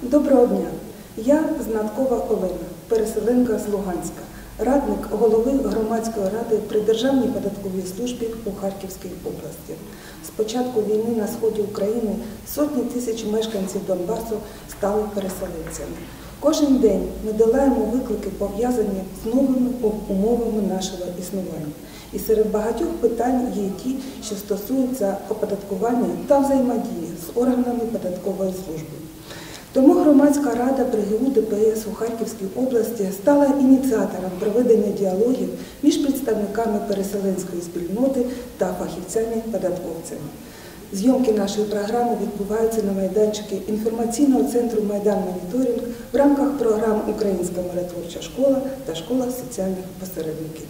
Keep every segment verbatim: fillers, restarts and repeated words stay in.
Доброго дня! Я Знаткова Олена, переселенка з Луганська, радник голови громадської ради при Державній податковій службі у Харківській області. З початку війни на сході України сотні тисяч мешканців Донбасу стали переселенцями. Кожен день ми долаємо виклики, пов'язані з новими умовами нашого існування. І серед багатьох питань є ті, що стосуються оподаткування та взаємодії з органами податкової служби. Тому громадська рада при ГУ ДПС у Харківській області стала ініціатором проведення діалогів між представниками переселенської спільноти та фахівцями-податковцями. Зйомки нашої програми відбуваються на майданчику інформаційного центру «Майдан Моніторинг» в рамках програм «Українська миротворча школа» та «Школа соціальних посередників».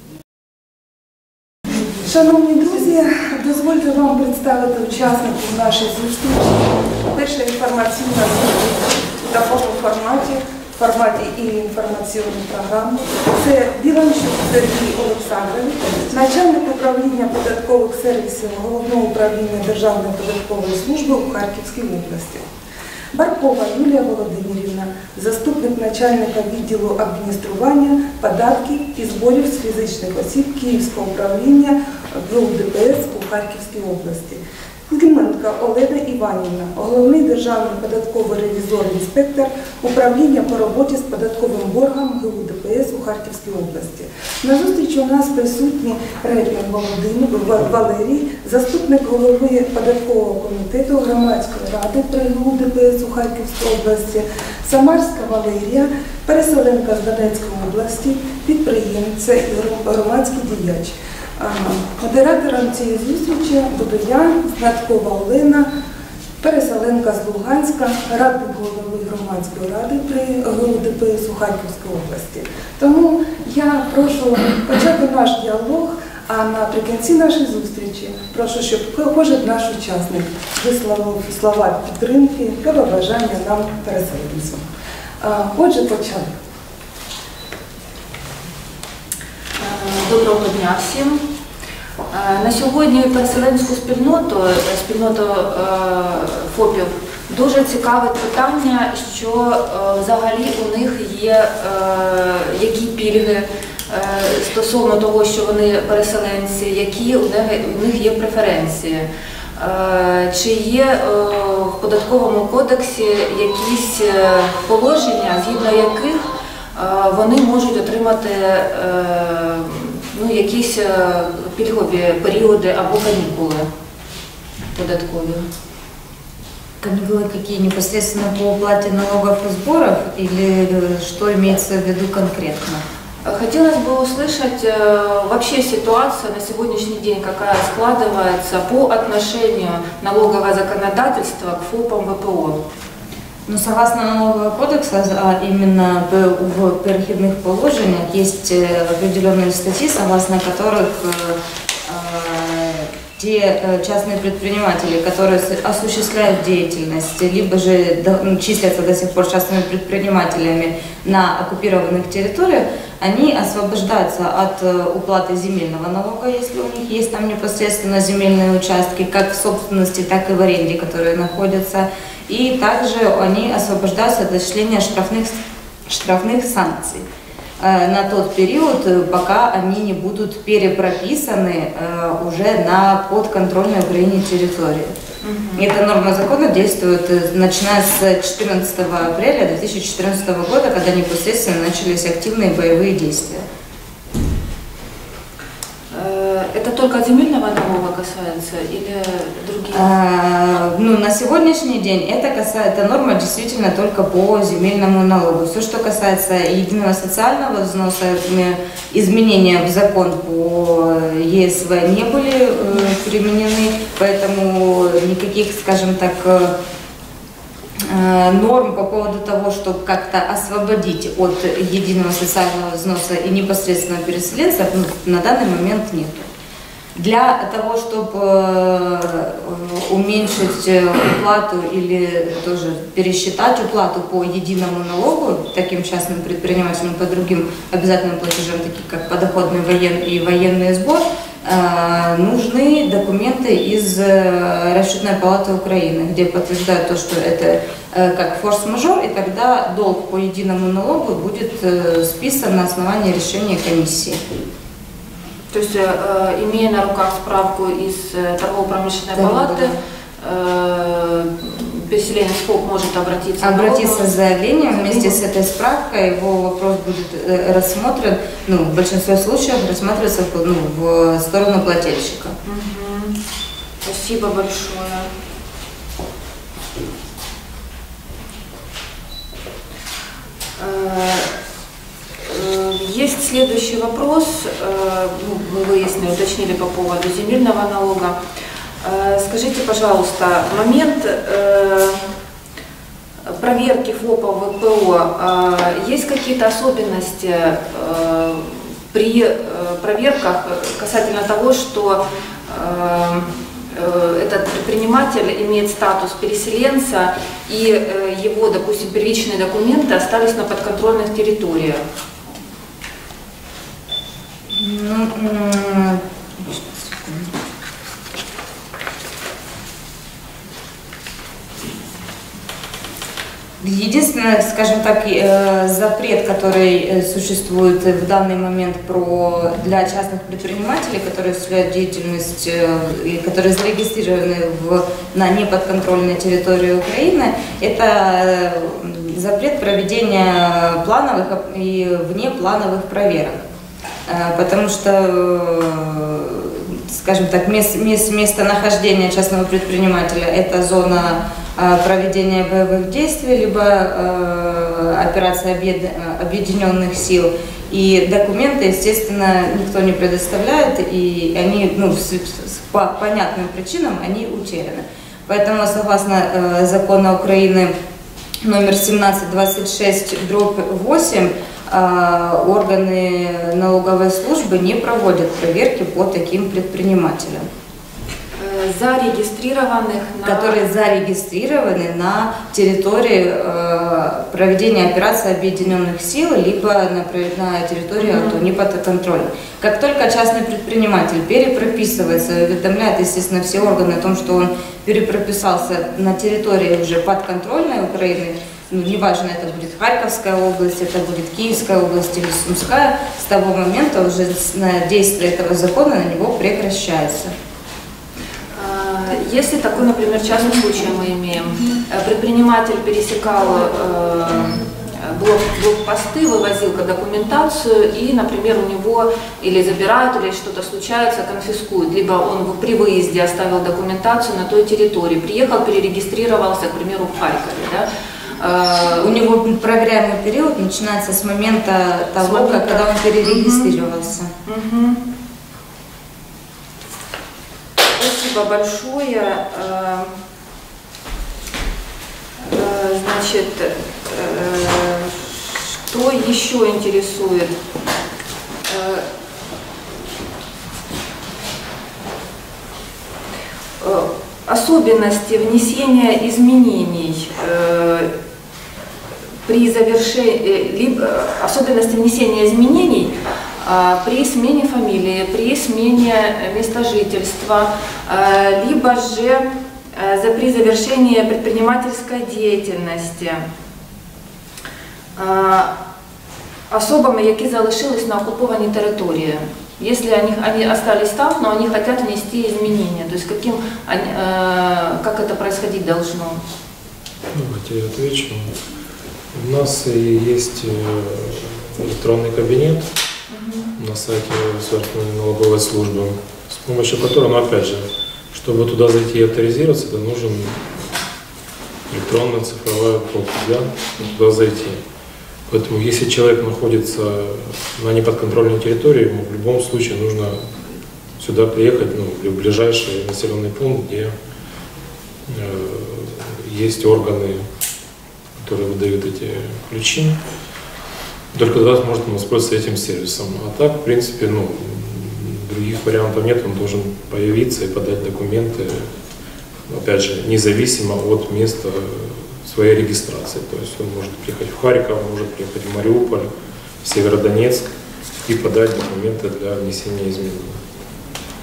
Шановні друзі, дозвольте вам представити учасників нашої зустрічі. Перша інформаційна зустріч у такому форматі, в форматі і інформаційної програми. Це Біланчук Сергій Олександрович, начальник управління податкових сервісів Головного управління Державної податкової служби у Харківській області. Баркова Юлія Володимирівна, заступник начальника відділу адміністрування, податків і зборів з фізичних осіб Київського управління ГУ ДПС у Харківській області. Клименко Олена Іванівна, головний державний податковий ревізор-інспектор управління по роботі з податковим боргом ГУ ДПС у Харківській області. На зустрічі у нас присутні Репін Володимир Валерій, заступник голови податкового комітету громадської ради при ГУ ДПС у Харківській області, Самарська Валерія, переселенка з Донецької області, підприємця і громадський діяч. Модератором цієї зустрічі буду я, Знаткова Олена, переселенка з Луганська, радник голови громадської ради при ГУ ДПС у Харківській області. Тому я прошу почати наш діалог, а наприкінці нашої зустрічі прошу, щоб кожен наш учасник висловив слова підтримки та побажання нам переселенцям. Отже, почали. Доброго дня всім. На сьогодні переселенську спільноту, спільноту ФОПів, дуже цікавить питання, що взагалі у них є які пільги стосовно того, що вони переселенці, які у них є преференції. Чи є в податковому кодексі якісь положення, згідно яких вони можуть отримати ну, якісь пільгові періоди або канікули податкові. Каникулы какие непосредственно по уплате налогов и сборов или что имеется в виду конкретно? Хотелось бы услышать э, вообще ситуацию на сегодняшний день, какая складывается по отношению налогового законодательства к ФОПам ВПО. Ну, согласно налогового кодекса, а именно в перехідних положениях есть определенные статьи, согласно которых те частные предприниматели, которые осуществляют деятельность, либо же числятся до сих пор частными предпринимателями на оккупированных территориях, они освобождаются от уплаты земельного налога, если у них есть там непосредственно земельные участки, как в собственности, так и в аренде, которые находятся. И также они освобождаются от осуществления штрафных, штрафных санкций на тот период, пока они не будут перепрописаны уже на подконтрольной Украине территории. Mm-hmm. Эта норма закона действует начиная с четырнадцатого апреля две тысячи четырнадцатого года, когда непосредственно начались активные боевые действия. Это только земельного налога касается или других? А, ну, на сегодняшний день это касается, эта норма действительно только по земельному налогу. Все, что касается единого социального взноса, изменения в закон по ЕСВ не были э, применены, поэтому никаких, скажем так, норм по поводу того, чтобы как-то освободить от единого социального взноса и непосредственно переселенцев, ну, на данный момент нет. Для того, чтобы уменьшить уплату или тоже пересчитать уплату по единому налогу таким частным предпринимателям по другим обязательным платежам, таким как подоходный военный и военный сбор, э, нужны документы из э, Расчетной палаты Украины, где подтверждают то, что это э, как форс-мажор, и тогда долг по единому налогу будет э, списан на основании решения комиссии. То есть, э, имея на руках справку из э, торгово-промышленной Да, палаты, да. э, переселенец ФОП может обратиться, обратиться с заявлением. Заявление. Вместе с этой справкой его вопрос будет э, рассмотрен, ну, в большинстве случаев рассматривается ну, в сторону плательщика. Угу. Спасибо большое. Есть следующий вопрос, ну, мы выяснили, уточнили по поводу земельного налога. Скажите, пожалуйста, момент проверки ФОПа ВПО, есть какие-то особенности при проверках касательно того, что этот предприниматель имеет статус переселенца и его, допустим, первичные документы остались на подконтрольных территориях? Единственный, скажем так, запрет, который существует в данный момент про, для частных предпринимателей, которые осуществляют деятельность, которые зарегистрированы в, на неподконтрольной территории Украины, это запрет проведения плановых и внеплановых проверок. Потому что, скажем так, мест, мест, местонахождение частного предпринимателя – это зона проведения боевых действий, либо э, операции объединенных сил. И документы, естественно, никто не предоставляет, и они, ну, с, с, по понятным причинам, они утеряны. Поэтому, согласно э, закону Украины номер семнадцать двадцать шесть дробь восемь, э, органы налоговой службы не проводят проверки по таким предпринимателям. Зарегистрированных на... которые зарегистрированы на территории э, проведения операции объединенных сил, либо на, на территории mm-hmm. АТО, не под контролем. Как только частный предприниматель перепрописывается, уведомляет, естественно, все органы о том, что он перепрописался на территории уже подконтрольной Украины, ну, неважно, это будет Харьковская область, это будет Киевская область или Сумская, с того момента уже действие этого закона на него прекращается. Если такой, например, частный случай мы имеем, предприниматель пересекал э, блок, блокпосты, вывозил документацию и, например, у него или забирают, или что-то случается, конфискуют, либо он при выезде оставил документацию на той территории, приехал, перерегистрировался, к примеру, в Харькове, да? У него проверяемый период начинается с момента того, с момента... когда он перерегистрировался. Угу. Угу. Спасибо большое. Значит, что еще интересует? Особенности внесения изменений при завершении, либо особенности внесения изменений при смене фамилии, при смене места жительства, либо же при завершении предпринимательской деятельности. Особами, які залишились на оккупованной территории. Если они, они остались там, но они хотят внести изменения, то есть каким, как это происходить должно? Давайте я отвечу. У нас есть электронный кабинет на сайте Государственной налоговой службы, с помощью которого, ну, опять же, чтобы туда зайти и авторизироваться, это нужен электронная цифровая подпись, да, туда зайти. Поэтому если человек находится на неподконтрольной территории, ему в любом случае нужно сюда приехать, ну, в ближайший населенный пункт, где э, есть органы, которые выдают эти ключи. Только тогда сможет он воспользоваться этим сервисом. А так, в принципе, ну, других вариантов нет, он должен появиться и подать документы, опять же, независимо от места своей регистрации. То есть он может приехать в Харьков, может приехать в Мариуполь, в Северодонецк и подать документы для внесения изменений.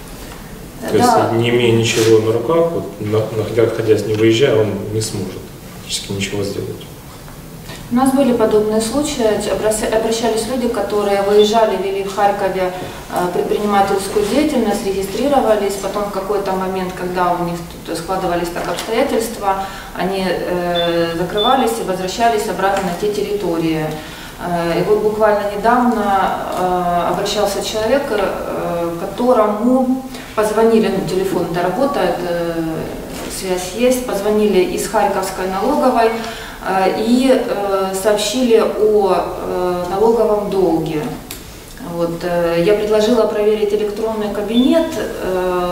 То Да. есть, не имея ничего на руках, вот, на- находясь, не выезжая, он не сможет практически ничего сделать. У нас были подобные случаи, обраща- обращались люди, которые выезжали, вели в Харькове э, предпринимательскую деятельность, регистрировались, потом в какой-то момент, когда у них тут складывались так обстоятельства, они э, закрывались и возвращались обратно на те территории. Э, и вот буквально недавно э, обращался человек, э, которому позвонили, ну, телефон-то работает, э, связь есть, позвонили из Харьковской налоговой, и э, сообщили о э, налоговом долге. Вот, э, я предложила проверить электронный кабинет э,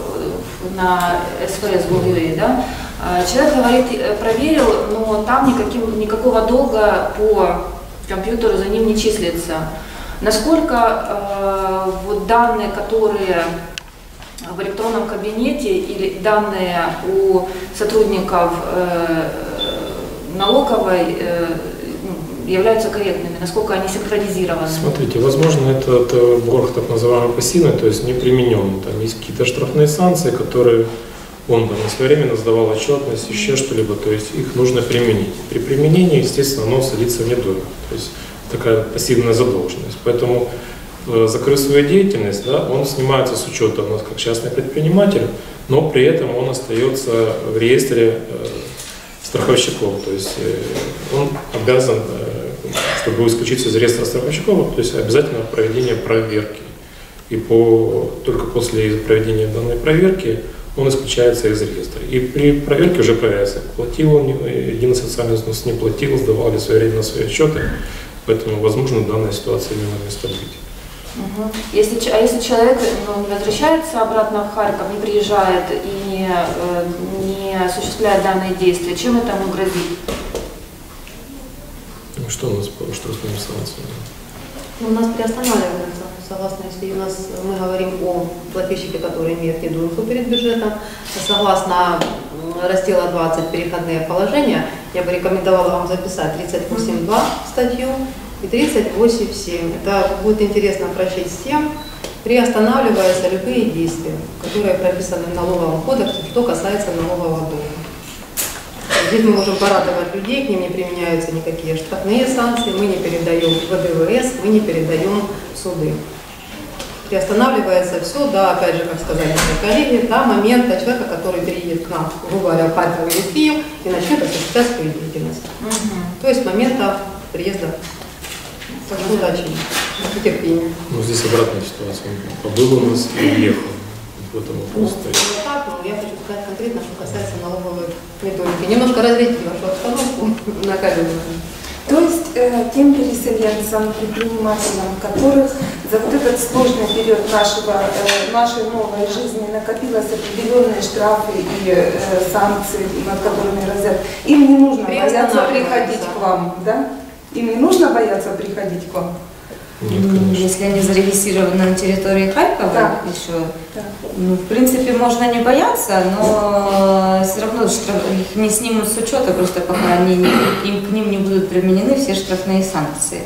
на эс эф эс точка гов точка ю а, да? Человек говорит, проверил, но там никаким, никакого долга по компьютеру за ним не числится. Насколько э, вот данные, которые в электронном кабинете или данные у сотрудников э, налоговой э, являются корректными, насколько они синхронизированы? Смотрите, возможно, этот борг так называемый пассивный, то есть не применен. Там есть какие-то штрафные санкции, которые он там своевременно сдавал отчетность, еще что-либо, то есть их нужно применить. При применении, естественно, оно садится в недоимку, то есть такая пассивная задолженность. Поэтому, э, закрыв свою деятельность, да, он снимается с учета у нас как частный предприниматель, но при этом он остается в реестре э, страховщиков, то есть э, он обязан, э, чтобы исключиться из реестра страховщиков, то есть обязательно проведение проверки. И по, только после проведения данной проверки он исключается из реестра. И при проверке уже проверяется, платил он единый социальный взнос, не платил, сдавал ли своевременно свои отчеты, поэтому, возможно, данная ситуация имела место быть. Угу. Если, а если человек, ну, не возвращается обратно в Харьков, не приезжает и не, э, не осуществляет данные действия, чем это ему грозит? Что у нас, что с ним становится? Ну, у нас приостанавливается, согласно, если у нас мы говорим о плательщике, который имеет недоимку перед бюджетом, согласно раздела двадцать «Переходные положения», я бы рекомендовала вам записать тридцать восемь точка два статью и тридцать восемь точка семь. Это будет интересно прочесть всем. Приостанавливаются любые действия, которые прописаны в налоговом кодексе, что касается налогового долга. Здесь мы можем порадовать людей, к ним не применяются никакие штрафные санкции, мы не передаем в вэ дэ вэ эс, мы не передаем в суды. Приостанавливается все, да, опять же, как сказали мои коллеги, до момента человека, который переедет к нам, грубо говоря, в Харьков или в Киев и начнет осуществлять свою деятельность. Угу. То есть с момента приезда. Прошу удачи и терпения. Ну, здесь обратная ситуация. Он побыл у нас и уехал. В этом вопрос стоит. Ну, так, но я хочу сказать конкретно, что касается налоговой методики. Немножко развить нашу обстановку на камеру. То есть э, тем переселенцам, предпринимателям, которых за вот этот сложный период нашего, э, нашей новой жизни накопилось определенные штрафы и э, санкции, над которыми разят, им не нужно бояться приходить к вам, да? Им не нужно бояться приходить к вам? Нет, конечно. Если они зарегистрированы на территории Харькова, Да. еще, Да. ну, в принципе, можно не бояться, но все равно штраф, их не снимут с учета, просто пока они не, им, к ним не будут применены все штрафные санкции.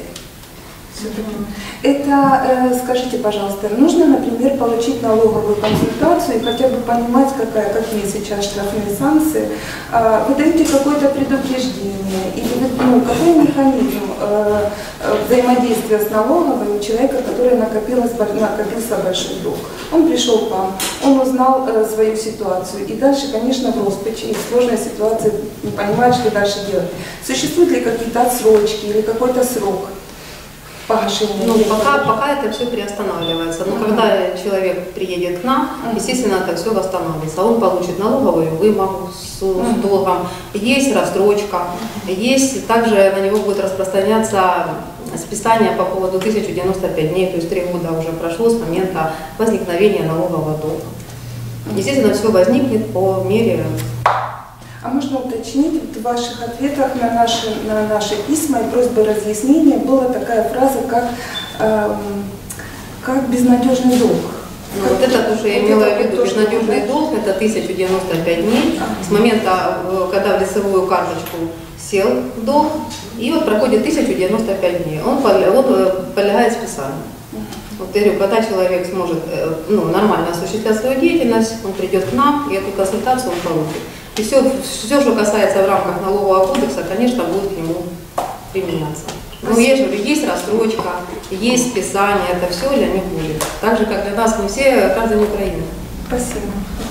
Это, э, скажите, пожалуйста, нужно, например, получить налоговую консультацию и хотя бы понимать, какая, какие сейчас штрафные санкции, э, вы даете какое-то предупреждение или ну, какой механизм э, взаимодействия с налоговой у человека, который накопилось, накопился большой долг. Он пришел к вам, он узнал э, свою ситуацию и дальше, конечно, в роспечи и в сложной ситуации не понимает, что дальше делать. Существуют ли какие-то отсрочки или какой-то срок? Ну, пока, пока это все приостанавливается. Но когда человек приедет к нам, естественно, это все восстанавливается. Он получит налоговую вымогу с, с долгом, есть рассрочка, есть также на него будет распространяться списание по поводу тысяча девяносто пять дней, то есть три года уже прошло с момента возникновения налогового долга. Естественно, все возникнет по мере. А можно уточнить, вот в ваших ответах на наши, на наши письма и просьбы разъяснения была такая фраза, как, эм, как безнадежный долг. Ну, вот это то, что я имела в виду, безнадежный долг, это тысяча девяносто пять дней, с момента, когда в лицевую карточку сел долг, и вот проходит тысяча девяносто пять дней, он, он полягает списанию. Вот я говорю, когда человек сможет э, ну, нормально осуществлять свою деятельность, он придет к нам, и эту консультацию он получит. И все, все, что касается в рамках налогового кодекса, конечно, будет к нему применяться. Но я же говорю, есть рассрочка, есть списание, это все для них будет. Так же, как для нас, мы все граждане Украины. Спасибо.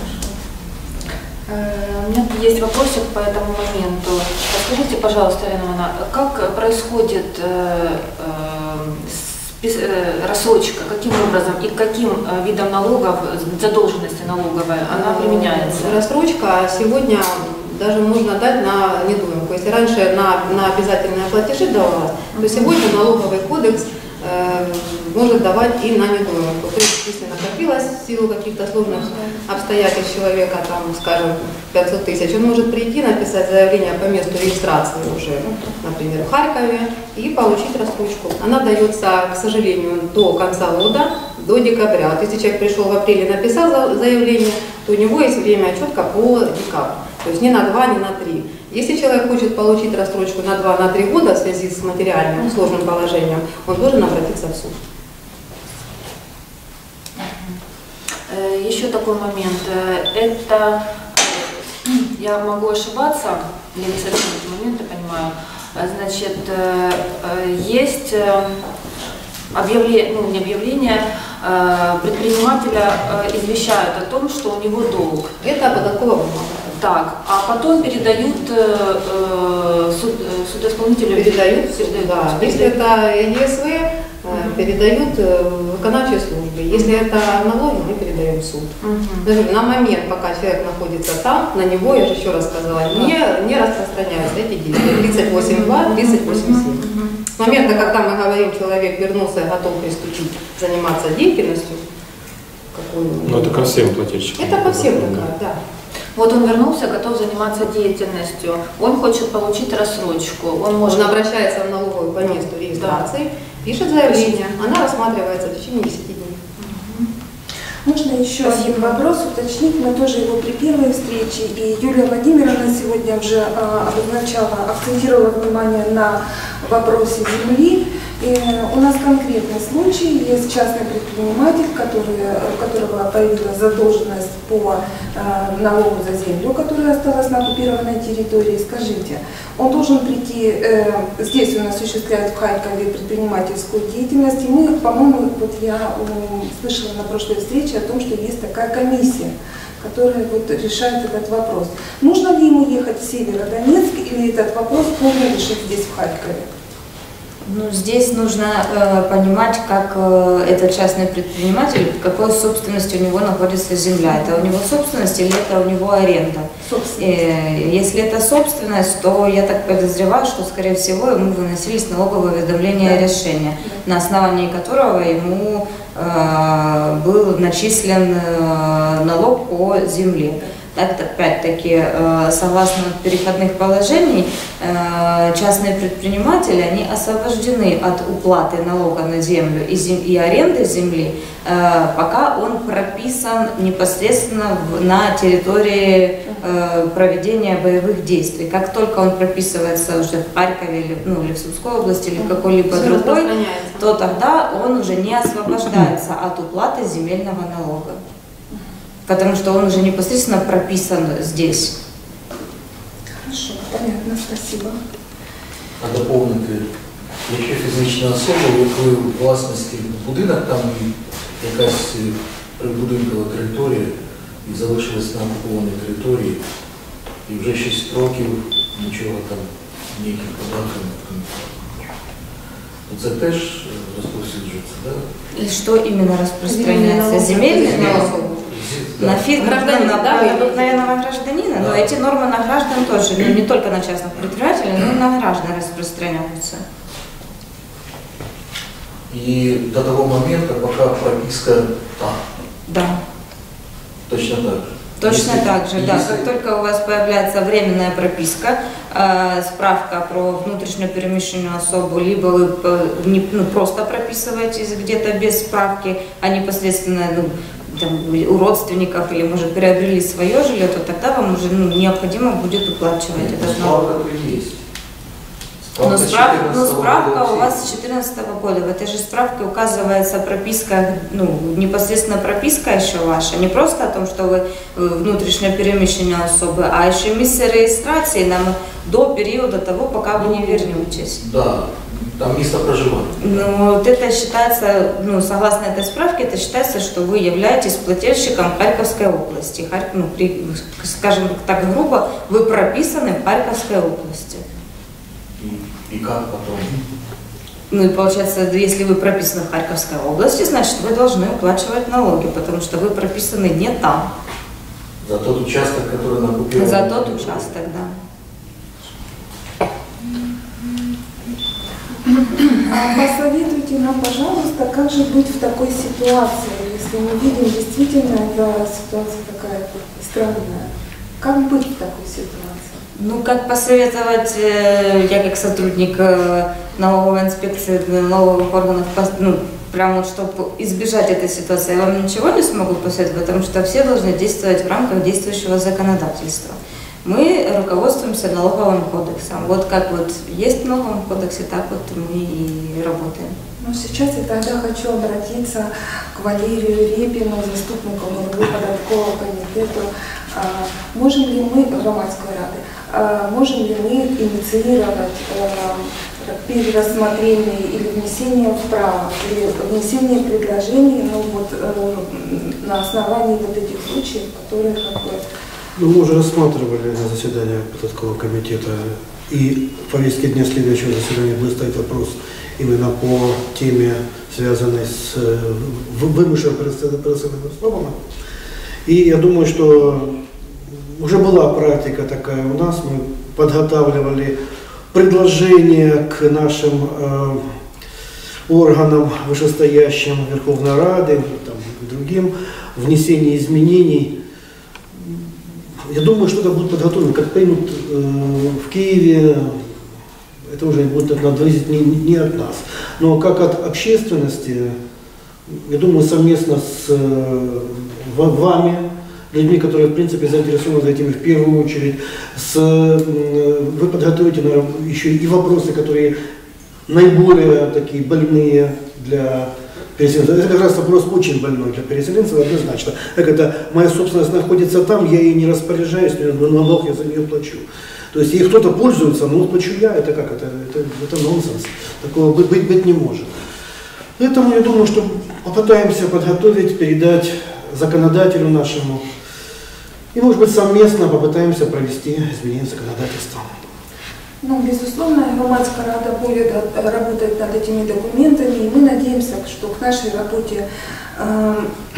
Э, У меня есть вопросик по этому моменту. Скажите, пожалуйста, Елена Ивановна, как происходит э, э, спис- э, рассрочка, каким образом и каким э, видом налогов, задолженности налоговой она применяется? Рассрочка сегодня даже можно дать на недоимку. Если раньше на, на обязательные платежи давалось, то сегодня налоговый кодекс э, может давать и на недоимку. То есть, если накопилось в силу каких-то сложных обстоятельств человека, там, скажем, пятьсот тысяч, он может прийти, написать заявление по месту регистрации уже, например, в Харькове, и получить рассрочку. Она дается, к сожалению, до конца года, до декабря. Вот если человек пришел в апреле и написал заявление, то у него есть время четко по декабрю. То есть не на два, не на три. Если человек хочет получить рассрочку на два, на три года в связи с материальным сложным положением, он должен обратиться в суд. Еще такой момент. Это, я могу ошибаться, я не совсем эти моменты понимаю. Значит, есть объявление, ну не объявление, предпринимателя извещают о том, что у него долг. Это податковая бумага. Так, а потом передают э, суд, судоисполнителю. Передают, передают, да. Если это ЕСВ, uh-huh. передают в виконавчей службе. Если это налоги, мы передаем в суд. Uh-huh. Даже на момент, пока человек находится там, на него, я же еще раз сказала, uh-huh. не, не распространяются эти действия. тридцать восемь два, тридцать восемь семь. Uh-huh. С момента, когда мы говорим, человек вернулся и готов приступить, заниматься деятельностью, какую... Ну это ко всем плательщикам. Это по всем такая, да. Вот он вернулся, готов заниматься деятельностью, он хочет получить рассрочку. Он, может... он обращается в налоговую по месту регистрации, да. пишет заявление, она рассматривается в течение десяти дней. Можно еще Спасибо. один вопрос уточнить? Мы тоже его при первой встрече, и Юлия Владимировна сегодня уже а, обозначала, акцентировала внимание на вопросе земли. И у нас конкретный случай, есть частный предприниматель, который, у которого появилась задолженность по э, налогу за землю, которая осталась на оккупированной территории. Скажите, он должен прийти, э, здесь он осуществляет в Харькове предпринимательскую деятельность, и мы, по-моему, вот я um, слышала на прошлой встрече о том, что есть такая комиссия, которая вот решает этот вопрос. Нужно ли ему ехать в Северодонецк, или этот вопрос можно решить здесь, в Харькове? Ну, здесь нужно э, понимать, как э, этот частный предприниматель, в какой собственности у него находится земля. Это у него собственность или это у него аренда? Э, если это собственность, то я так подозреваю, что, скорее всего, ему выносились налоговые уведомления да. решения, да. на основании которого ему э, был начислен э, налог по земле. Так, опять-таки, согласно переходных положений, частные предприниматели, они освобождены от уплаты налога на землю и, зем... и аренды земли, пока он прописан непосредственно на территории проведения боевых действий. Как только он прописывается уже в Харькове или, ну, или в Сумской области или в какой-либо другой, то тогда он уже не освобождается от уплаты земельного налога. Потому что он уже непосредственно прописан здесь. Хорошо, понятно, спасибо. А доповнити, якщо фізична особа, у якої у власності будинок, там якась прибудинкова територія і залишилась на окупованій території, і вже шість років нічого там, ніяких податків не платить. Це теж розповсюджується, так? Да? І що іменно розпространяється? Земельний налог? На фирму, гражданина, на да, обыкновенного гражданина, да. Но эти нормы на граждан тоже, ну, не только на частных предпринимателей, но и на граждан распространяются. И до того момента, пока прописка там. Да. Точно так же. Точно если, так же, да. если... Как только у вас появляется временная прописка, э, справка про внутреннюю перемещенную особу, либо вы не, ну, просто прописываетесь где-то без справки, а непосредственно ну, там, у родственников или, может, приобрели свое жилье, то тогда вам уже ну, необходимо будет уплачивать этот налог. Справка есть. Но, с справ- но четырнадцатого справка года у все. вас с две тысячи четырнадцатого года. В этой же справке указывается прописка, ну, непосредственно прописка еще ваша. Не просто о том, что вы внутрішньо перемещенные особы, а еще место регистрации нам до периода того, пока вы не вернетесь. Да, там место проживания. Ну, вот это считается, ну, согласно этой справке, это считается, что вы являетесь плательщиком Харьковской области. Харь- ну, при- скажем так грубо, вы прописаны в Харьковской области. И, и как потом? Ну и получается, если вы прописаны в Харьковской области, значит вы должны уплачивать налоги, потому что вы прописаны не там. За тот участок, который на оккупированном. За тот участок, да. А посоветуйте нам, пожалуйста, как же быть в такой ситуации, если мы видим действительно эта ситуация такая странная. Как быть в такой ситуации? Ну, как посоветовать, э, я как сотрудник э, налоговой инспекции, налоговых органов, пос- ну, прям вот, чтобы избежать этой ситуации, я вам ничего не смогу посоветовать, потому что все должны действовать в рамках действующего законодательства. Мы руководствуемся налоговым кодексом. Вот как вот есть в налоговом кодексе, так вот мы и работаем. Ну, сейчас я тогда хочу обратиться к Валерию Репину, заступнику головы податкового комитета. А, можем ли мы, Громадской Рады, а, можем ли мы инициировать а, перерассмотрение или внесение в право, или внесение предложений, ну, вот, а, на основании вот этих случаев, которые как бы... Ну, мы уже рассматривали на заседании податкового комитета, и в повестке дня следующего заседания будет стоять вопрос именно по теме, связанной с вымышленными операционными основами. И я думаю, что уже была практика такая у нас, мы подготавливали предложения к нашим э, органам вышестоящим Верховной Рады, там, и другим, внесение изменений. Я думаю, что это будет подготовлено, как примут э, в Киеве, это уже будет надо зависеть не, не от нас. Но как от общественности, я думаю, совместно с э, вами, людьми, которые, в принципе, заинтересованы этим в первую очередь, с, э, вы подготовите, наверное, еще и вопросы, которые наиболее такие больные для переселенцев. Это как раз вопрос очень больной для переселенцев, однозначно. Как это моя собственность находится там, я ей не распоряжаюсь, но налог я за нее плачу. То есть, если кто-то пользуется, ну, плачу я, это как? Это, это, это нонсенс. Такого быть, быть, быть не может. Поэтому я думаю, что попытаемся подготовить, передать законодателю нашему, и, может быть, совместно попытаемся провести изменения законодательства. Ну, безусловно, Громадская Рада будет работать над этими документами, и мы надеемся, что к нашей работе, э,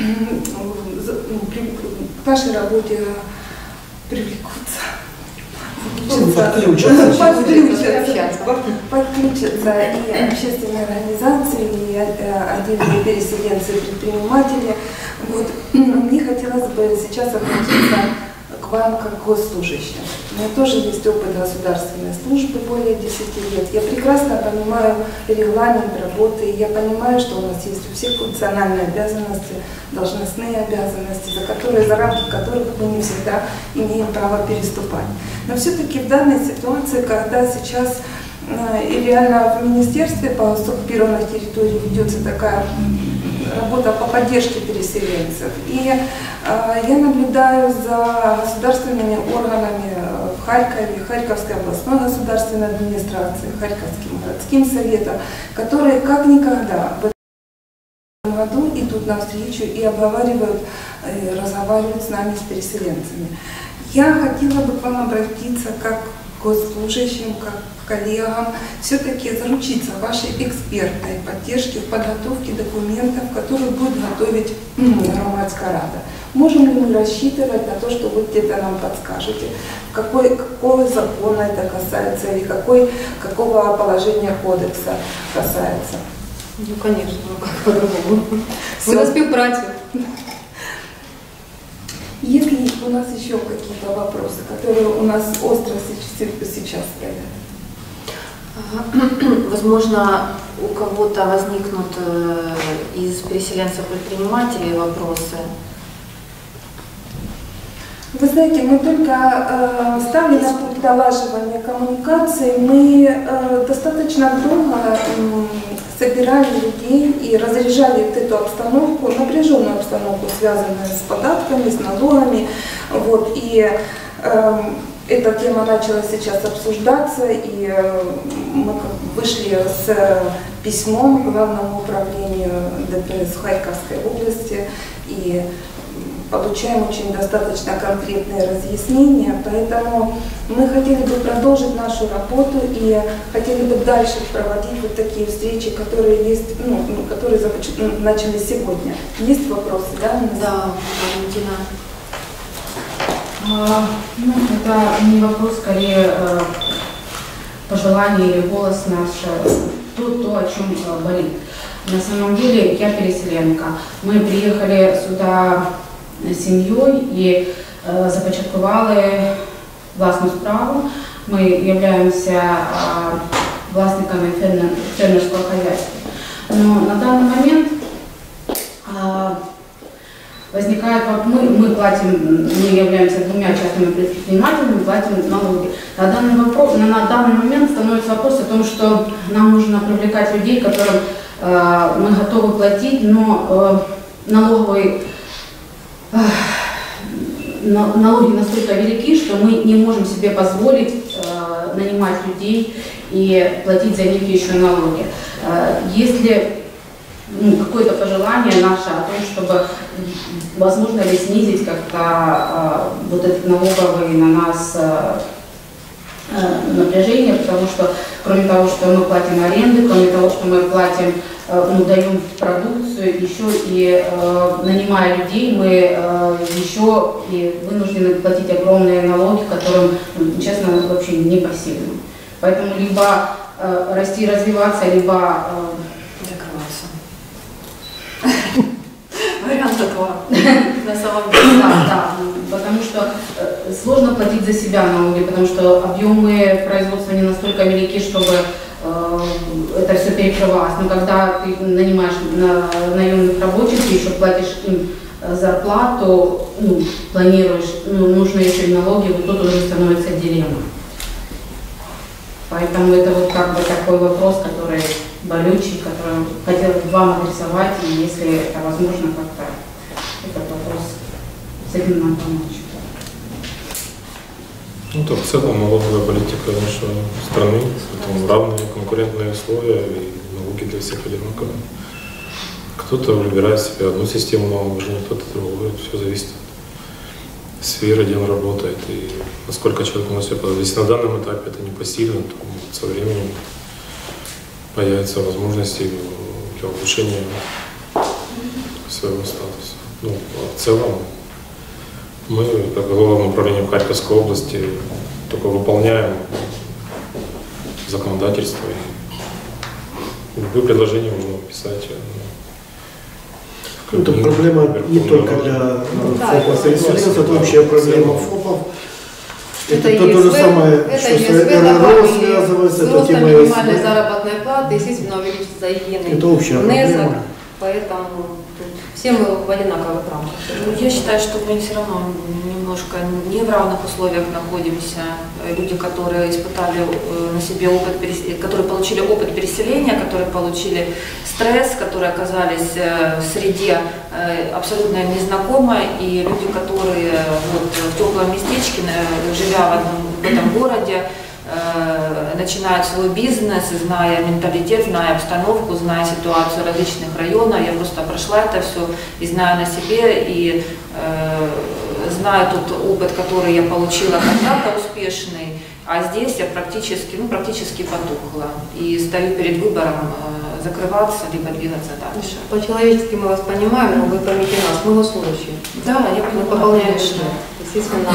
к нашей работе привлекутся, подключатся, подключатся, подключатся и общественные организации, и отдельные переселенцы, и предприниматели. Вот. Мне хотелось бы сейчас обратиться к вам как к госслужащим. У меня тоже есть опыт государственной службы более десяти лет. Я прекрасно понимаю регламент работы, я понимаю, что у нас есть у всех функциональные обязанности, должностные обязанности, за которые, за рамки которых мы не всегда имеем право переступать. Но все-таки в данной ситуации, когда сейчас и реально в Министерстве по оккупированной территории ведется такая работа по поддержке переселенцев. И э, я наблюдаю за государственными органами в Харькове, Харьковской областной государственной администрации, Харьковским городским советом, которые как никогда в этом году идут навстречу и обговаривают, э, разговаривают с нами, с переселенцами. Я хотела бы к вам обратиться как к госслужащим, как к коллегам, все-таки заручиться вашей экспертной поддержки в подготовке документов, которые будет готовить Громадская Рада. Можем ли мы рассчитывать на то, что вы где-то нам подскажете, какой, какого закона это касается или какой, какого положения кодекса касается? Ну, конечно, ну как по-другому. Мы на співпраці. Есть ли у нас еще какие-то вопросы, которые у нас остро сейчас стоят? Возможно, у кого-то возникнут из переселенцев-предпринимателей вопросы. Вы знаете, мы только э, стали на путь налаживания коммуникации, мы э, достаточно долго э, собирали людей и разряжали вот эту обстановку, напряженную обстановку, связанную с податками, с налогами. Вот, и э, эта тема начала сейчас обсуждаться, и э, мы вышли с письмом Главному управлению ДПС Харьковской области и получаем очень достаточно конкретные разъяснения, поэтому мы хотели бы продолжить нашу работу и хотели бы дальше проводить вот такие встречи, которые есть, ну, которые започ... начали сегодня. Есть вопросы, да? Да, Валентина. А, ну, это не вопрос, скорее э, пожелание или голос наш, то, то, о чем э, болит. На самом деле я переселенка. Мы приехали сюда семьей і е, започаткували власну справу. Ми являємося е, власниками фермер, фермерського хозяйства. Но на данный момент э, возникает, мы, мы платим, мы являемся двумя частными предпринимателями, платим налоги. На данный, вопрос, на, на данный момент становится вопрос о том, что нам нужно привлекать людей, которым э, мы готовы платить, но э, налоговый, э, на, налоги настолько велики, что мы не можем себе позволить э, нанимать людей и платить за них еще налоги. Э, если ну, какое-то пожелание наше о том, чтобы возможно ли снизить как-то э, вот этот налоговый на нас э, э, напряжение, потому что кроме того, что мы платим аренды, кроме того, что мы платим, э, ну, даем продукцию, еще и э, нанимая людей, мы э, еще и вынуждены платить огромные налоги, которым, ну, честно, вообще не посильны. Поэтому либо э, расти и развиваться, либо э, Варианта два. На самом деле. Да, да, потому что э, сложно платить за себя налоги, потому что объемы производства не настолько велики, чтобы э, это все перекрывалось. Но когда ты нанимаешь на, наемных рабочих, ты еще платишь им зарплату, ну, планируешь, ну, нужно еще и налоги, вот тут уже становится дилемма. Поэтому это вот как бы такой вопрос, который болючий, который хотелось бы вам адресовать, и если это возможно, как-то этот вопрос с этим нам помочь. Ну, то в целом налоговая политика нашей страны, это равные конкурентные условия и налоги для всех одинаковые. Кто-то выбирает себе одну систему налогообложения, кто-то другую, все зависит от сферы, где он работает и насколько человек может себе позволить. Если на данном этапе это не посильно, то со временем появятся возможности для улучшения своего статуса. Ну, а в целом мы, как Главное управление в Харьковской области, только выполняем законодательство. И любые предложения можно писать. Это проблема не только для ФОПов и СССР, это общая проблема ФОПов. Это, это то же самое, это что с РРО связывается, с это ростом тема минимальной заработной платы, естественно, увеличится единый это общая внесок, проблема. поэтому тут все мы в одинаковых рамках. Я считаю, что мы все равно немножко не в равных условиях находимся. Люди, которые испытали на себе опыт, которые получили опыт переселения, которые получили стресс, которые оказались в среде абсолютно незнакомой, и люди, которые вот, в теплом местечке, живя в, одном, в этом городе, начинают свой бизнес, зная менталитет, зная обстановку, зная ситуацию различных районов. Я просто прошла это все и знаю на себе, и э, знаю тот опыт, который я получила когда-то успешный, а здесь я практически, ну, практически потухла и стою перед выбором э, закрываться, либо двигаться дальше. По-человечески мы вас понимаем, но вы поймите нас, мы госслужащие. Да, я Мы понимаю, пополняем конечно. счет. Естественно,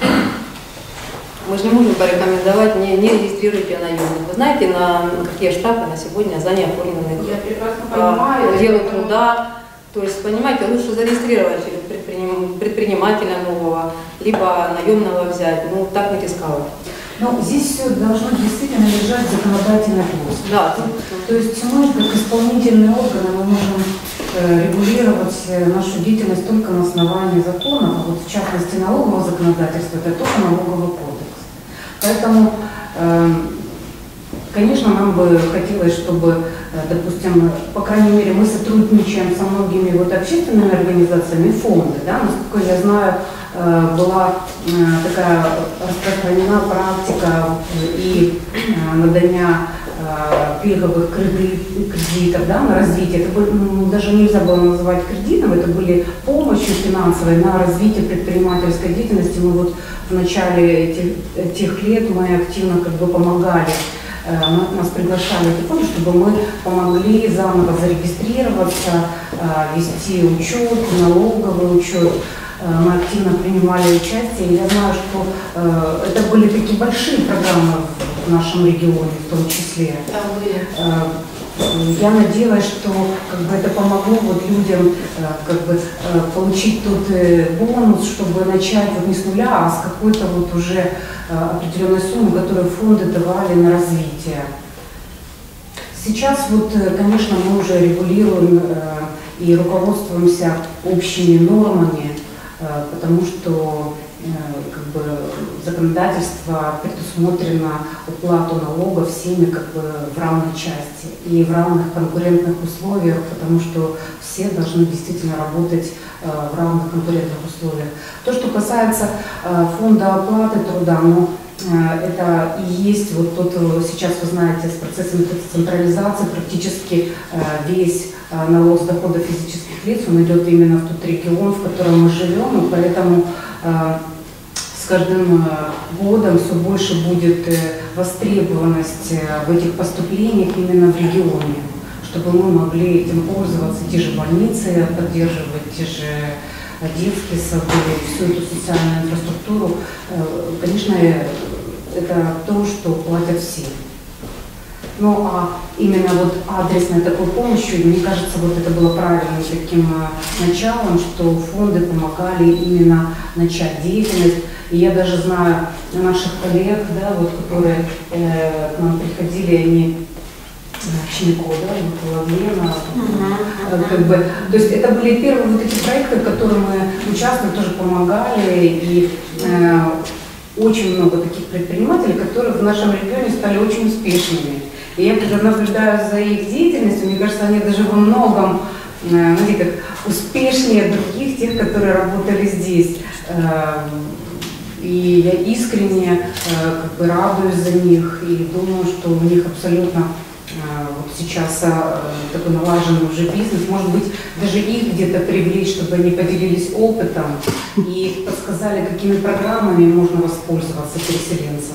мы же не можем порекомендовать, не, не регистрируйте наемных. Вы знаете, на какие штрафы на сегодня за неоформленных Я прекрасно понимаю. делу труда. То есть, понимаете, лучше зарегистрировать предприним, предпринимателя нового, либо наемного взять. Ну, так не рисковать. Но здесь все должно действительно лежать законодательно плоскостью. Да. То есть мы, как исполнительные органы, мы можем э, регулировать э, нашу деятельность только на основании закона, а вот в частности налогового законодательства, это только налоговый кодекс. Поэтому, э, конечно, нам бы хотелось, чтобы, э, допустим, по крайней мере, мы сотрудничаем со многими вот общественными организациями, фонды, да, насколько я знаю, э, была э, такая распространена практика и э, надання пільговых кредитов, да, на развитие. Это были, ну, даже нельзя было называть кредитом, это были помощью финансовой на развитие предпринимательской деятельности. Мы вот в начале этих, тех лет мы активно как бы помогали, нас приглашали в эти фонды, чтобы мы помогли заново зарегистрироваться, вести учет, налоговый учет. Мы активно принимали участие. Я знаю, что э, это были такие большие программы в нашем регионе, в том числе. Э, я надеялась, что как бы, это помогло вот, людям э, как бы, э, получить тот э, бонус, чтобы начать вот, не с нуля, а с какой-то вот, уже э, определенной суммы, которую фонды давали на развитие. Сейчас, вот, конечно, мы уже регулируем э, и руководствуемся общими нормами, потому что как бы, законодательство предусмотрено уплату налогов всеми как бы, в равной части и в равных конкурентных условиях, потому что все должны действительно работать в равных конкурентных условиях. То, что касается фонда оплаты труда, ну, это и есть вот тот, сейчас вы знаете, с процессом централизации практически весь налог с дохода физических лиц, он идет именно в тот регион, в котором мы живем, и поэтому с каждым годом все больше будет востребованность в этих поступлениях именно в регионе, чтобы мы могли этим пользоваться, те же больницы поддерживать, те же детские сады, всю эту социальную инфраструктуру. Конечно, это то, что платят все. Ну а именно вот адресной такой помощью, мне кажется, вот это было правильным таким началом, что фонды помогали именно начать деятельность. И я даже знаю наших коллег, да, вот, которые э, к нам приходили, они Чинко, да, Лена, uh-huh. как бы, то есть это были первые вот эти проекты, в которых мы участвовали, тоже помогали, и э, очень много таких предпринимателей, которые в нашем регионе стали очень успешными. И я когда наблюдаю за их деятельностью, мне кажется, они даже во многом, э, знаете, как успешнее других, тех, которые работали здесь. Э, и я искренне э, как бы радуюсь за них и думаю, что у них абсолютно вот сейчас такой налаженный уже бизнес, может быть, даже их где-то привлечь, чтобы они поделились опытом и подсказали, какими программами можно воспользоваться переселенцам.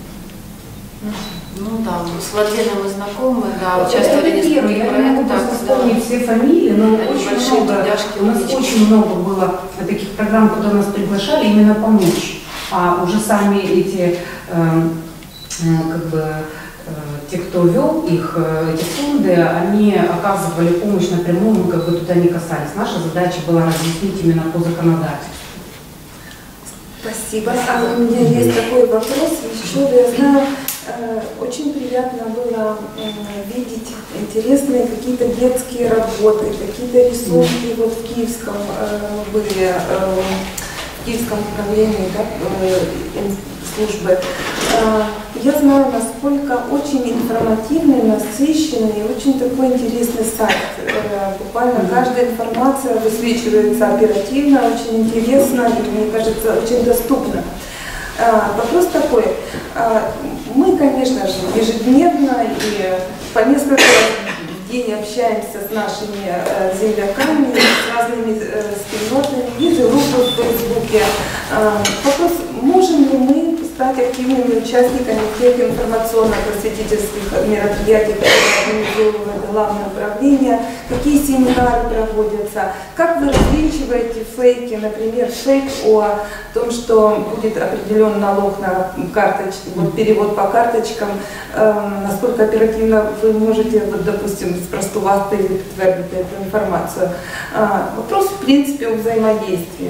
Ну да, с Владимиром мы знакомы, да, участвовали в нескольких проектах. Я не могу просто вспомнить все фамилии, но очень много, у нас очень много было таких программ, куда нас приглашали именно помочь. А уже сами эти, э, как бы, те, кто вел их, эти фонды, они оказывали помощь напрямую, мы как бы туда не касались. Наша задача была разъяснить именно по законодательству. Спасибо. А у меня есть такой вопрос. Еще я знаю, очень приятно было видеть интересные какие-то детские работы, какие-то рисунки вот в Киевском были, в Киевском управлении, да, службы. Я знаю, насколько очень информативный, насыщенный и очень такой интересный сайт. Буквально каждая информация высвечивается оперативно, очень интересно и, мне кажется, очень доступно. Вопрос такой. Мы, конечно же, ежедневно и по несколько раз в день общаемся с нашими земляками, с разными спільнотами, есть группы в Фейсбуке. Вопрос, можем ли мы стать активными участниками тех информационно-просветительских мероприятий, которые организовывает Главное управление, какие семинары проводятся, как вы развенчиваете фейки, например, фейк о том, что будет определен налог на карточки, вот перевод по карточкам, э, насколько оперативно вы можете, вот, допустим, спростувати или подтвердить эту информацию. Э, вопрос, в принципе, о взаимодействии.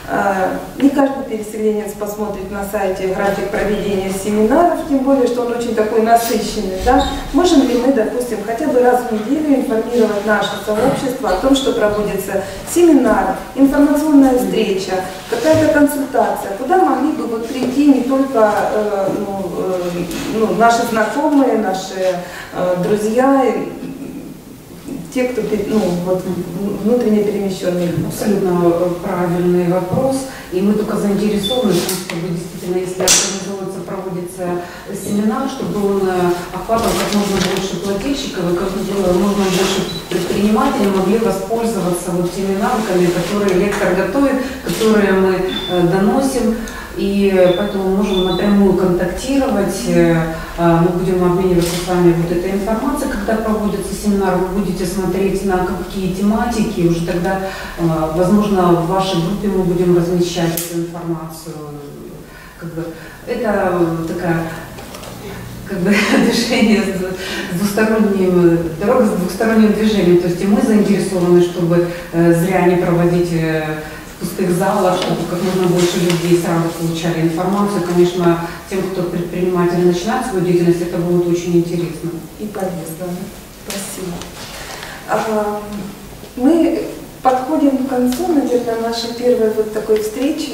Не каждый переселенец посмотрит на сайте график проведения семинаров, тем более, что он очень такой насыщенный. Да? Можем ли мы, допустим, хотя бы раз в неделю информировать наше сообщество о том, что проводится семинар, информационная встреча, какая-то консультация, куда могли бы вот прийти не только э, ну, э, ну, наши знакомые, наши э, друзья, те, кто ну, вот, внутренне перемещенные. Абсолютно правильный вопрос. И мы только заинтересованы, чтобы действительно, если организуется, проводится семинар, чтобы он охватывал как можно больше плательщиков и как можно больше предпринимателей могли воспользоваться вот теми навыками, которые лектор готовит, которые мы доносим. И поэтому можем напрямую контактировать, мы будем обмениваться с вами вот этой информацией, когда проводится семинар, вы будете смотреть на какие тематики, и уже тогда, возможно, в вашей группе мы будем размещать эту информацию. Как бы, это такая как бы, движение с двусторонним, дорога с двухсторонним движением, то есть и мы заинтересованы, чтобы зря не проводить в пустых залах, чтобы как можно больше людей сразу получали информацию. Конечно, тем, кто предприниматели начинает свою деятельность, это будет очень интересно. И полезно. Спасибо. А, мы подходим к концу, наверное, нашей первой вот такой встречи.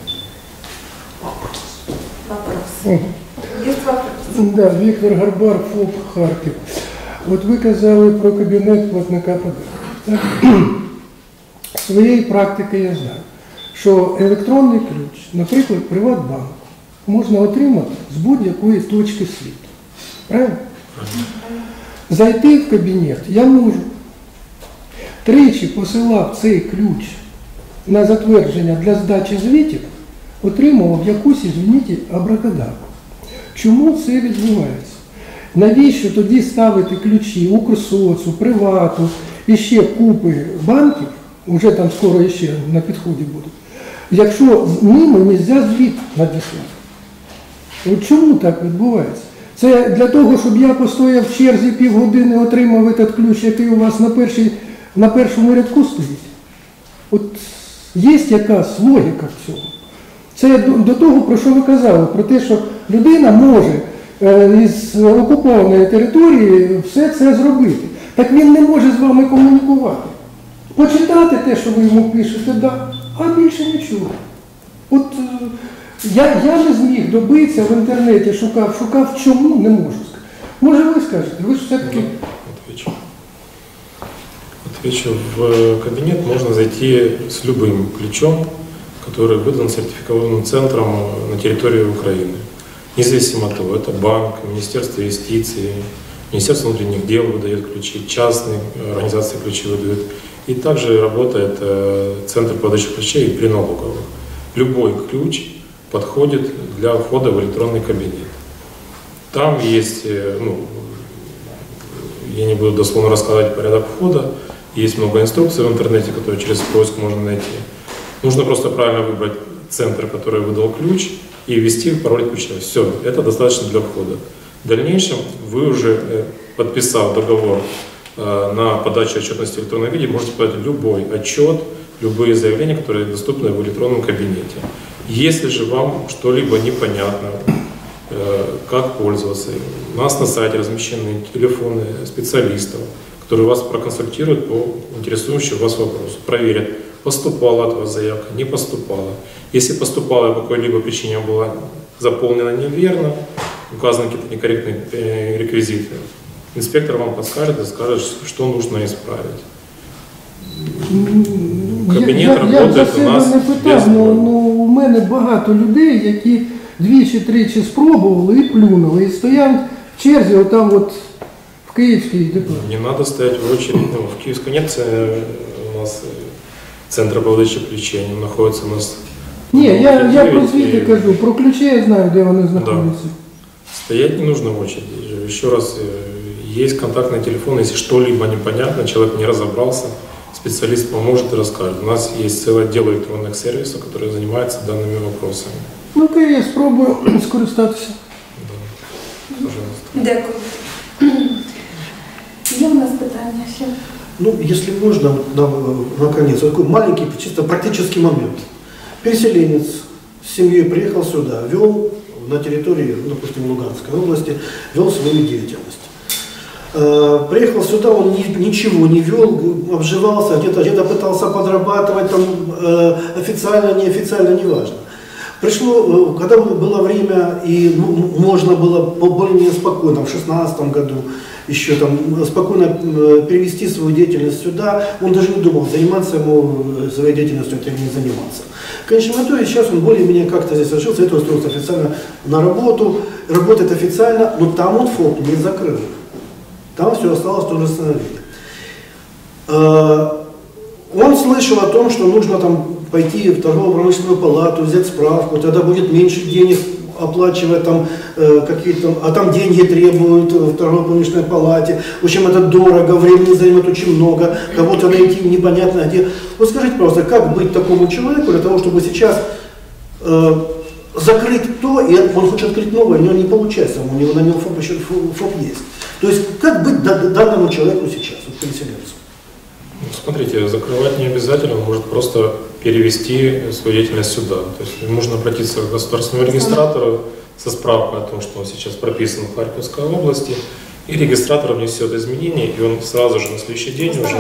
Вопрос. Есть вопрос? Да, Віктор Гарбар, ФОП Харків. От ви казали про кабінет платника податків. З своєї практики я знаю, що електронний ключ, наприклад, Приватбанку, можна отримати з будь-якої точки світу. Правильно? Зайти в кабінет я можу. Тричі посилав цей ключ на затвердження для здачі звітів, отримував якусь, извините, абракадабру. Чому це відбувається? Навіщо тоді ставити ключі Укрсоцу, Привату і ще купи банків, вже там скоро ще на підході будуть, якщо з ними не можна звіт надіслати? От чому так відбувається? Це для того, щоб я постояв в черзі півгодини, отримав этот ключ, який у вас на, першій, на першому рядку стоїть? От є якась логіка в цьому? Це до, до того, про що ви казали, про те, що людина може е, із окупованої території все це зробити. Так він не може з вами комунікувати. Почитати те, що ви йому пишете, да, а більше нічого. От е, я, я не зміг добитися в інтернеті, шукав, шукав, чому, не можу сказати. Може ви скажете, ви ж все-таки... Отвечу. Отвечу. В кабинет можно зайти с любым ключом, который выдан сертификованным центром на территории Украины. Независимо от того, это банк, Министерство юстиции, Министерство внутренних дел выдает ключи, частные организации ключи выдают. И также работает центр подачи ключей при налоговых. Любой ключ подходит для входа в электронный кабинет. Там есть, ну, я не буду дословно рассказывать порядок входа, есть много инструкций в интернете, которые через поиск можно найти. Нужно просто правильно выбрать центр, который выдал ключ, и ввести пароль ключа. Все, это достаточно для входа. В дальнейшем вы уже, подписав договор на подачу отчетности в электронном виде, можете подать любой отчет, любые заявления, которые доступны в электронном кабинете. Если же вам что-либо непонятно, как пользоваться, у нас на сайте размещены телефоны специалистов, которые вас проконсультируют по интересующему вас вопросу, проверят, поступала от вас заявка, не поступала. Если поступала по какой-либо причине была заполнена неверно, указаны какие-то некорректные реквизиты, инспектор вам подскажет и скажет, что нужно исправить. Кабінет я, працює у нас не питав, без ну, ну, у мене багато людей, які двічі-тричі спробували і плюнули, і стоять в черзі отам от в Київській депо. Не надо стоять в очередь. Ну, в Киевской нет у нас центра по выдаче ключей, они находятся у нас. Ні, я, я про и... звіти кажу, про ключі я знаю, де вони знаходяться. Да. Стоять не нужно в очереди. Еще раз, есть контактный телефон, если что-либо непонятно, человек не разобрался, специалист поможет и расскажет. У нас есть целый отдел электронных сервисов, который занимается данными вопросами. Ну-ка, я спробую скористатися. Да. Пожалуйста. Дякую. Є у нас питання ще? Ну, если можно, на, наконец, такой маленький, чисто практический момент. Переселенец с семьей приехал сюда, вел на территории, допустим, Луганской области, вел свою деятельность. Приехал сюда, он ни, ничего не вел, обживался, где-то где пытался подрабатывать, там, официально, неофициально, неважно. Пришло, когда было время, и можно было более-менее спокойно, в шестнадцатом году, еще там спокойно перевести свою деятельность сюда, он даже не думал, заниматься ему своей деятельностью или не заниматься. В конечном итоге сейчас он более-менее как-то здесь решился, это устроился официально на работу, работает официально, но там он ФОП не закрыл. Там все осталось то же самое. Он слышал о том, что нужно там пойти в торгово-промышленную палату, взять справку, тогда будет меньше денег оплачивать там э, какие-то, а там деньги требуют в торгово-промышленной палате. В общем, это дорого, времени займет очень много, кого-то найти непонятно где. Вот скажите, просто, как быть такому человеку для того, чтобы сейчас э, закрыть то, и он хочет открыть новое, у него не получается, у него на него ФОП, еще ФОП есть. То есть, как быть данному человеку сейчас, вот, переселенцу? Смотрите, закрывать не обязательно, он может просто перевести свою деятельность сюда. То есть нужно обратиться к государственному регистратору со справкой о том, что он сейчас прописан в Харьковской области, и регистратор внесет изменения, и он сразу же на следующий день уже,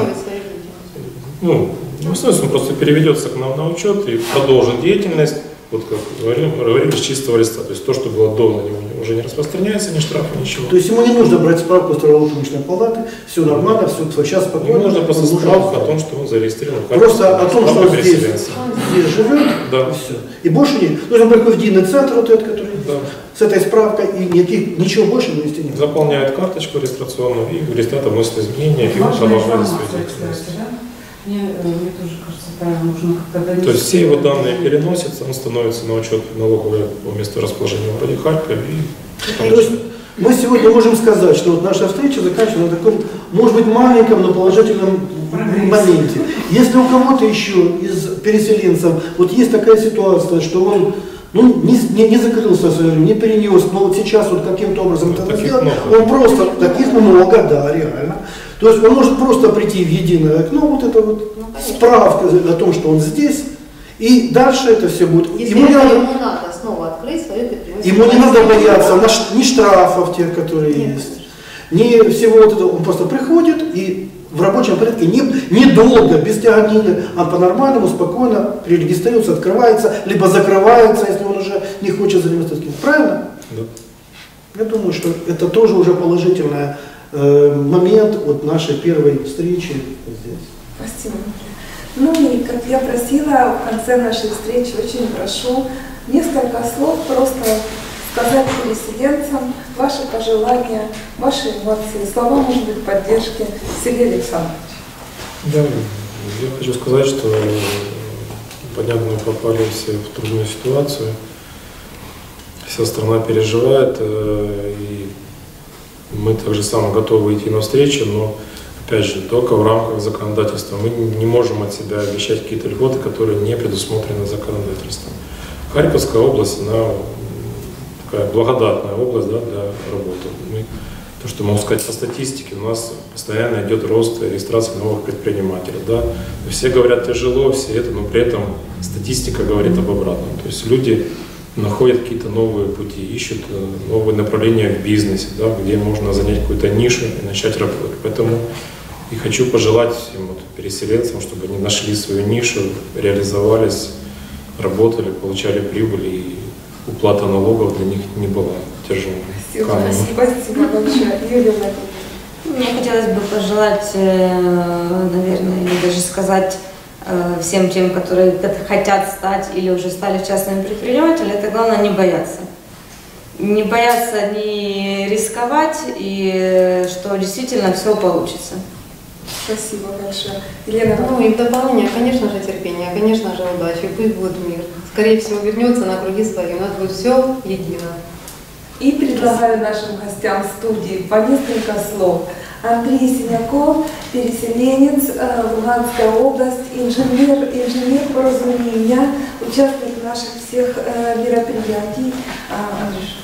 ну, не установится, он просто переведется к нам на учет и продолжит деятельность, вот как говорили, говорили, с чистого листа. То есть то, что было до, на него уже не распространяется, ни штрафа, ничего. То есть ему не нужно брать справку с торгово-промышленной палаты, все нормально, все сейчас спокойно. Ему нужно просто справку о том, что он зарегистрирован. Просто о том, что он здесь, здесь живет, да. И все. И больше не. Нужно приходить в единый центр, вот этот, который да. с этой справкой, и никаких, ничего больше внести не нужно. Заполняет карточку регистрационную, и регистратор вносит изменения, и он продолжает свою деятельность. Мне, мне тоже кажется, правильно нужно как-то... То есть все его данные переносятся, он становится на учет налоговой по месту расположения в городе Харькове. И... То есть мы сегодня можем сказать, что вот наша встреча заканчивается на таком, может быть, маленьком, но положительном моменте. Если у кого-то еще из переселенцев вот есть такая ситуация, что он ну, не, не, не закрылся, не перенес, но вот сейчас вот каким-то образом ну, это сделать, он просто, таких много, да, реально. То есть он может просто прийти в единое окно, вот это вот, ну, справка о том, что он здесь, и дальше это все будет. Если ему, это не надо, ему надо снова открыть свою предпринимательскую ему не надо бояться ни штрафов тех, которые Нет, есть, ни всего вот этого. Он просто приходит и в рабочем порядке недолго, без тяготения, а по-нормальному, спокойно перерегистрируется, открывается, либо закрывается, если он уже не хочет заниматься таким. Правильно? Да. Я думаю, что это тоже уже положительный э, момент от нашей первой встречи здесь. Спасибо. Ну и, как я просила в конце нашей встречи, очень прошу несколько слов просто сказать переселенцам ваши пожелания, ваши эмоции, слова, может быть, поддержки. Сергей Александрович. Да, я хочу сказать, что, понятно, мы попали все в трудную ситуацию, вся страна переживает, и мы также само готовы идти навстречу, но, опять же, только в рамках законодательства. Мы не можем от себя обещать какие-то льготы, которые не предусмотрены законодательством. Харьковская область, она такая благодатная область, да, для работы. Мы, то, что могу сказать по статистике, у нас постоянно идет рост регистрации новых предпринимателей. Да. Все говорят тяжело, все это, но при этом статистика говорит об обратном. То есть люди находят какие-то новые пути, ищут новые направления в бизнесе, да, где можно занять какую-то нишу и начать работать. Поэтому и хочу пожелать всем вот, переселенцам, чтобы они нашли свою нишу, реализовались, работали, получали прибыль, и уплата налогов для них не была тяжелой. Спасибо, спасибо большое. Юлия, мне хотелось бы пожелать, наверное, или даже сказать всем тем, которые хотят стать или уже стали частными предпринимателями, это главное не бояться. Не бояться не рисковать, и что действительно все получится. Спасибо большое. Елена. Ну и в дополнение, конечно же, терпение, конечно же, удачи, пусть будет мир. Скорее всего, вернется на круги свои, у нас будет все едино. И предлагаю нашим гостям студии по несколько слов. Андрей Синяков, переселенец, Луганская область, инженер, инженер по разумению, участник наших всех мероприятий. Андрюш.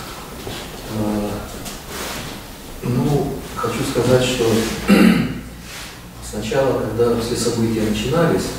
Ну, хочу сказать, что сначала, когда все события начинались,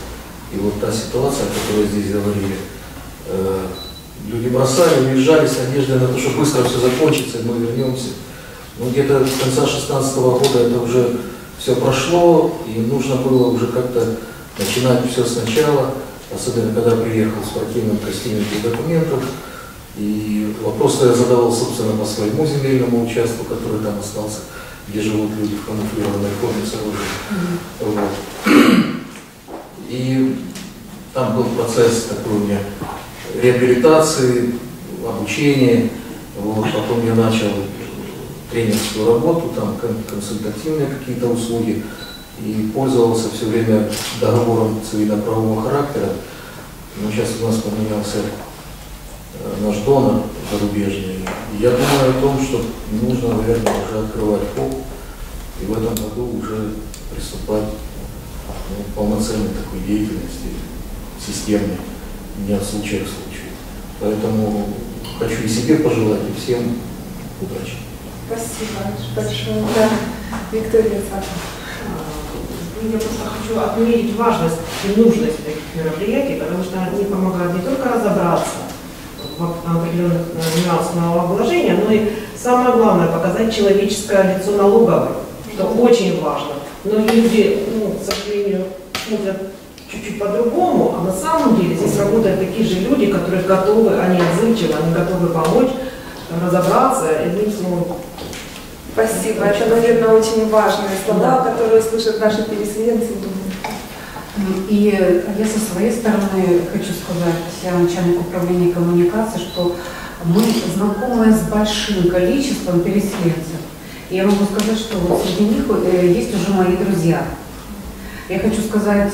И вот та ситуация, о которой здесь говорили, э, люди бросали, уезжали с надеждой на то, что быстро все закончится, и мы вернемся. Но где-то с конца две тысячи шестнадцатого года это уже все прошло, и нужно было уже как-то начинать все сначала, особенно когда приехал в спортивном костюме без документов. И вопрос я задавал, собственно, по своему земельному участку, который там остался, где живут люди в камуфлированной форме с оружием. Вот. И там был процесс такой у меня реабилитации, обучения. Вот. Потом я начал тренерскую работу, там консультативные какие-то услуги. И пользовался все время договором цивильно-правового характера. Но сейчас у нас поменялся наш донор зарубежный. И я думаю о том, что нужно, наверное, уже открывать ФОП и в этом году уже приступать ну, к полноценной такой деятельности, системной, не от случая к случаю. Поэтому хочу и себе пожелать, и всем удачи. Спасибо большое. Да, Виктория Александровна. Я просто хочу отметить важность и нужность таких мероприятий, потому что они помогают не только разобраться в определенных нюансах налогообложения, но и самое главное показать человеческое лицо налоговой, что очень важно. Но люди, ну, к сожалению, смотрят чуть-чуть по-другому, а на самом деле здесь работают такие же люди, которые готовы, они отзывчивы, они готовы помочь, разобраться, и ну, спасибо. Это, наверное, очень важные слова, да, которые слышат наши переселенцы. И я со своей стороны хочу сказать, я начальник управления коммуникации, что мы знакомы с большим количеством переселенцев. И я могу сказать, что вот среди них есть уже мои друзья. Я хочу сказать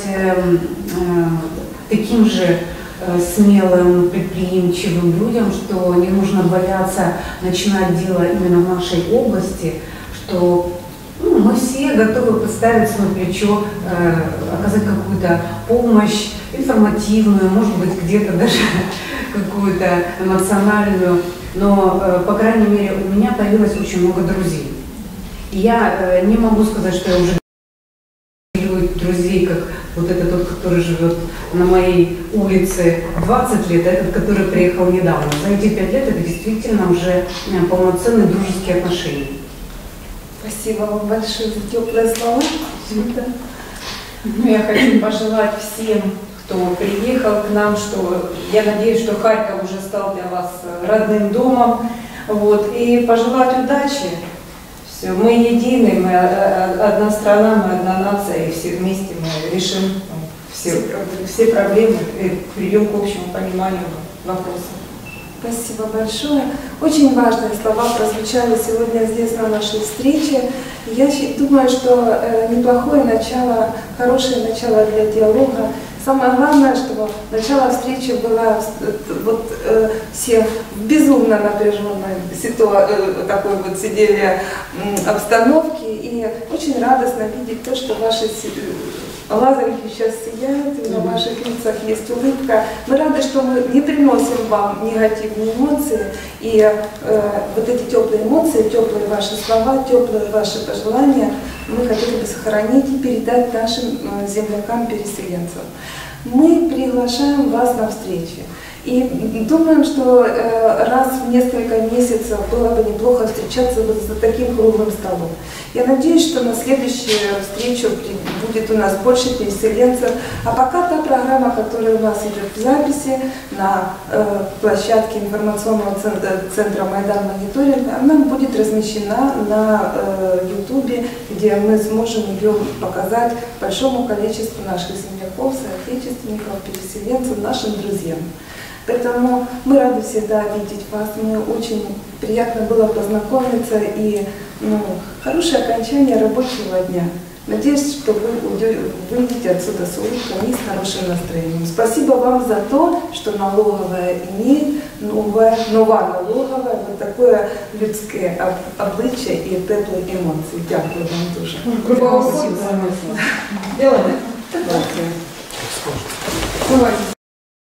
таким же смелым, предприимчивым людям, что не нужно бояться начинать дело именно в нашей области, что ну, мы все готовы подставить свое плечо, э, оказать какую-то помощь информативную, может быть, где-то даже какую-то эмоциональную, но, э, по крайней мере, у меня появилось очень много друзей. И я э, не могу сказать, что я уже друзей, как вот этот тот, который живет на моей улице двадцать лет, а этот, который приехал недавно. За эти пять лет это действительно уже полноценные дружеские отношения. Спасибо вам большое за теплые слова. Ну, я хочу пожелать всем, кто приехал к нам, что я надеюсь, что Харьков уже стал для вас родным домом. Вот, и пожелать удачи. Все, мы едины, мы одна страна, мы одна нация, и все вместе мы решим все, все проблемы и придем к общему пониманию вопроса. Спасибо большое. Очень важные слова прозвучали сегодня здесь на нашей встрече. Я думаю, что э, неплохое начало, хорошее начало для диалога. Самое главное, чтобы начало встречи было вот э, все в безумно напряженной ситуации, э, такой вот сидели э, обстановке. И очень радостно видеть то, что ваши лазерки сейчас сияют, и на ваших лицах есть улыбка. Мы рады, что мы не приносим вам негативные эмоции. И э, вот эти теплые эмоции, теплые ваши слова, теплые ваши пожелания мы хотели бы сохранить и передать нашим э, землякам-переселенцам. Мы приглашаем вас на встречи. И думаем, что э, раз в несколько месяцев было бы неплохо встречаться вот за таким круглым столом. Я надеюсь, что на следующую встречу будет у нас больше переселенцев. А пока та программа, которая у нас идет в записи на э, площадке информационного центра, центра Майдан Мониторинг, она будет размещена на Ютубе, э, где мы сможем ее показать большому количеству наших земляков, соотечественников, переселенцев, нашим друзьям. Поэтому мы рады всегда видеть вас, мне очень приятно было познакомиться и ну, хорошее окончание рабочего дня. Надеюсь, что вы выйдете отсюда с улыбкой и с хорошим настроением. Спасибо вам за то, что налоговая имеет новая, новая налоговая, вот такое людское обличие и теплые эмоции. Дякую вам дуже. Спасибо. Делаем. Давайте.